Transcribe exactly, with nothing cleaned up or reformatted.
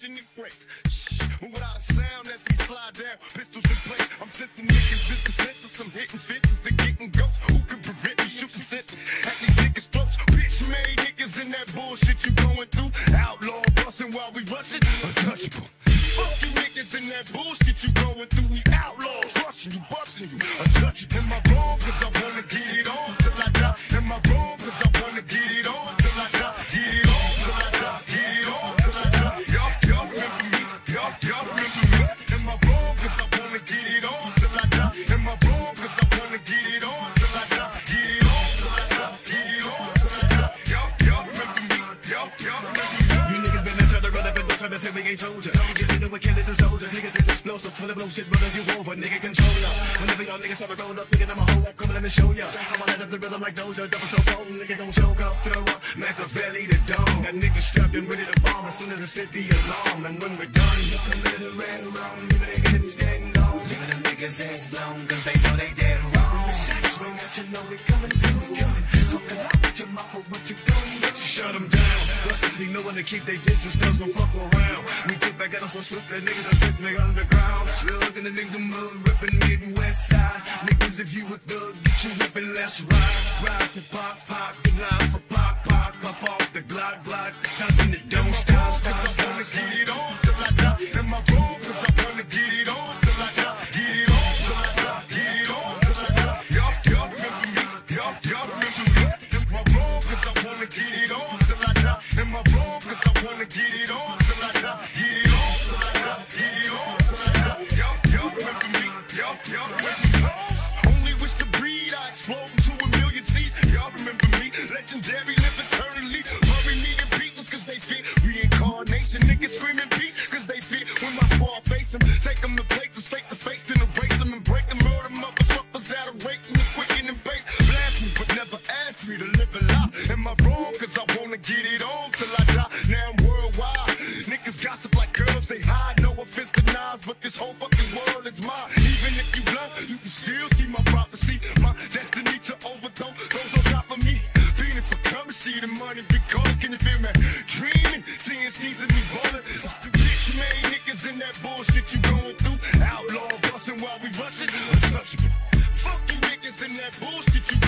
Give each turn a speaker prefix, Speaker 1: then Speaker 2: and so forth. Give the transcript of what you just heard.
Speaker 1: ignition and brakes. Shh, without a sound as we slide down, pistols in place. I'm sensing niggas with defenses, some hitting fences, they getting ghosts. Who can prevent me shooting senses at these niggas' throats? Bitch made niggas in that bullshit you going through. Outlaw busting while we rushing, untouchable. Fuck you niggas in that bullshit you going through. We outlaws rushing you, busting you, untouchable. Am I wrong? Cause I wanna get it on till I die. Am I wrong? Cause I wanna get it on till I die. Get it on till I die. Get it on till I die. Y'all, y'all remember me. Y'all, y'all remember me. Am I wrong? Cause I wanna get it on till I die. Am I wrong? Cause I wanna get it on till I die. Get it on till I die. Get it on till I die. Y'all, y'all remember me. Y'all, y'all remember me.
Speaker 2: You niggas been trying to run up and don't try to say we ain't told ya. You know we're killers and soldiers. Niggas is explosive. Trying to blow shit, brother, you over. Nigga controller. Whenever y'all niggas have a roll up, thinking I'm a hoe up, come let me show ya. I'ma light up the rhythm like Doja. Double so cold, nigga don't choke up. Throw up Machiavelli the dome. Got niggas strapped and ready to bomb as soon as I set the alarm. And when we're done, you can let it ring wrong. You know they hips getting long. Leaving them niggas heads blown, cause they know they dead wrong. Shots ring out, you know we coming through. Talking out with your mouth, but what you gon' do? Shut them down. Busters be knowing to keep their distance, thugs gon' fuck around. We get back at them so swift that niggas are sitting underground. Slug in the nigga mud, rippin' Midwest side. Niggas, if you a thug, get you whippin', let's ride. Ride to pop, pop, the line for pop, pop, pop off the glide, glide. Something that don't stop, stop,
Speaker 1: Cause I
Speaker 2: stop.
Speaker 1: wanna get it on till I die. Am I wrong? Cause I wanna get it on till I die. Get it on till I die. Get it on till I die. Y'all, y'all remember me. Y'all, y'all remember me. Am I wrong? Cause I wanna get it on till I die. Am I wrong? Cause I wanna get it on till I die. Get it on till I die. Get it on till I die. Y'all, y'all remember me. Y'all, y'all remember me. Only wish to breed, I explode into a million seeds. Y'all remember me. Legendary, live eternally. Bury me in pieces cause they fear reincarnation. Niggas screaming peace cause they fear when my squad face them. Take them to places, face to face, then erase them and break them. Murder motherfuckers out of rating the quicken and base. Blast me, but never ask me to live a lie. Am I wrong? Cause I wanna get it on till I die. Now I'm worldwide. Niggas gossip like girls, they hide. No offense to Nas, but this whole fucking world is mine. Even if you blind, you can still see my prophecy. My destiny to overthrow those on top of me. Feeling for currency, the money be gone. Can you feel me? Dreaming, seeing seasons me ballin'. It's the bitch made niggas in that bullshit you going through. Outlaw bustin' while we rushin', untouchable. Fuck you niggas in that bullshit you